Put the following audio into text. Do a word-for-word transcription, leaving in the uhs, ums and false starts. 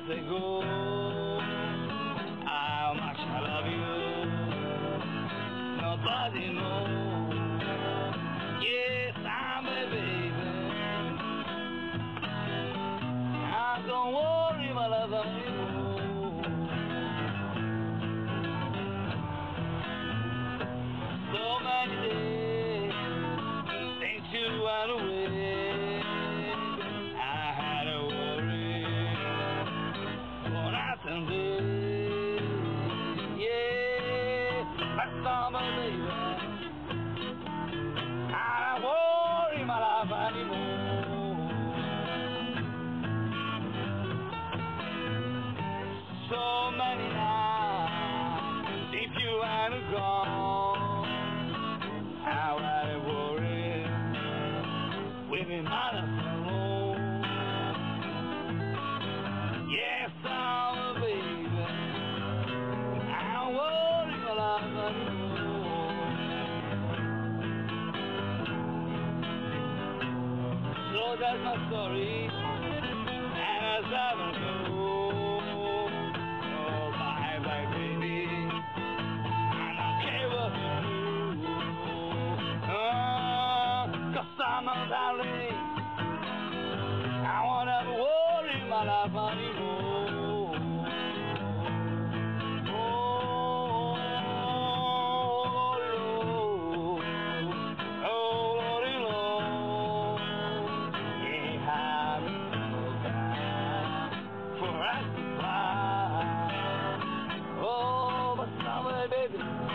say go. How much I love you, nobody knows. Yes, I'm a baby. I don't worry, my love, anymore. So many days since you went away, I had a worry for night and day. Yeah, but summer, baby, I don't worry, my love, anymore. So many nights since you went gone, how I worry with me mother alone. Yes, I'm a baby, I worry my life anymore. So that's my story, and as I will go, oh bye bye baby, I don't care what you do. Oh, cause I'm a darling, I won't ever worry my life anymore. Oh, Lord, oh, Lordy, Lord, yeah, have no time for us to fly. Oh, but somewhere, baby,